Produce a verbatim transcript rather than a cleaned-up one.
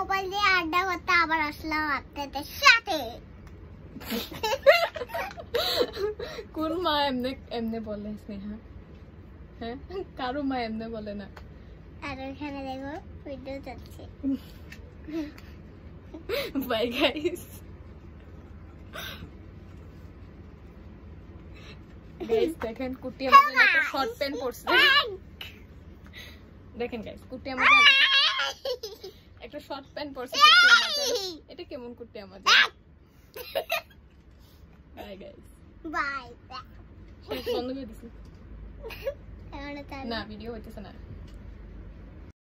Mobile দিয়ে আড্ডা করতে আবার আসলাম আপনাদের সাথে। কোন মা এমনে এমনে বলে স্নেহা? হ্যাঁ, কারো মা এমনে বলে না। আর ওখানে দেখো ভিডিও চলছে। Bye guys. গাইস দেখেন কুটি আমাদের একটা শর্ট প্যান্ট পরছে। দেখেন গাইস কুটি আমাদের একটা শর্ট প্যান্ট পরছে কুটি আমাদের। এটা কেমন কুটি আমাদের? Bye guys. বাই। বন্ধ করে দিছি। না ভিডিও হইতেছে না।